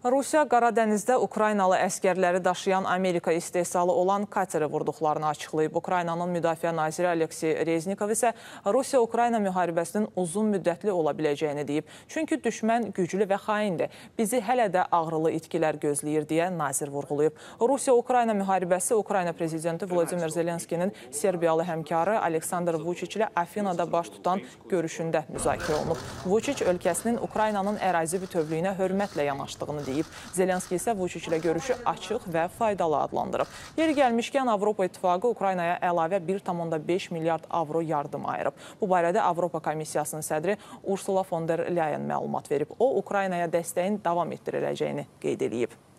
Rusiya Qaradənizdə Ukraynalı əskərləri daşıyan Amerika istehsalı olan kateri vurduqlarını açıqlayıb. Ukraynanın Müdafiə naziri Aleksey Reznikov isə Rusiya-Ukrayna müharibəsinin uzun müddətli ola biləcəyini deyib. Çünki düşmən güclü və xaindir. Bizi hələ də ağrılı itkilər gözləyir deyə nazir vurğulayıb. Rusiya-Ukrayna müharibəsi Ukrayna prezidenti Vladimir Zelenskinin Serbiyalı həmkarı Aleksandr Vučić ilə Afinada baş tutan görüşündə müzakirə olunub. Vučić ölkəsinin Ukraynanın ərazi bütövlüyünə hörmətlə yanaşdığını deyib. Zelenski isə Vučić ilə görüşü açıq və faydalı adlandırıb. Yeri gəlmişkən Avropa İttifaqı Ukraynaya əlavə 1,5 milyard avro yardım ayırıb. Bu barədə Avropa Komissiyasının sədri Ursula von der Leyen məlumat verib. O, Ukraynaya dəstəyin davam etdiriləcəyini qeyd edib.